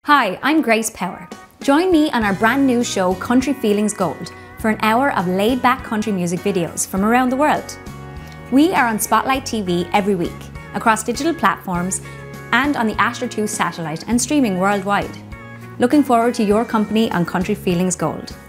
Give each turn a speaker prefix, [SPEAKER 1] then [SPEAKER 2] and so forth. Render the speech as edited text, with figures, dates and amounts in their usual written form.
[SPEAKER 1] Hi, I'm Grace Power. Join me on our brand new show Country Feelings Gold for an hour of laid-back country music videos from around the world. We are on Spotlight TV every week, across digital platforms and on the Astra 2 satellite and streaming worldwide. Looking forward to your company on Country Feelings Gold.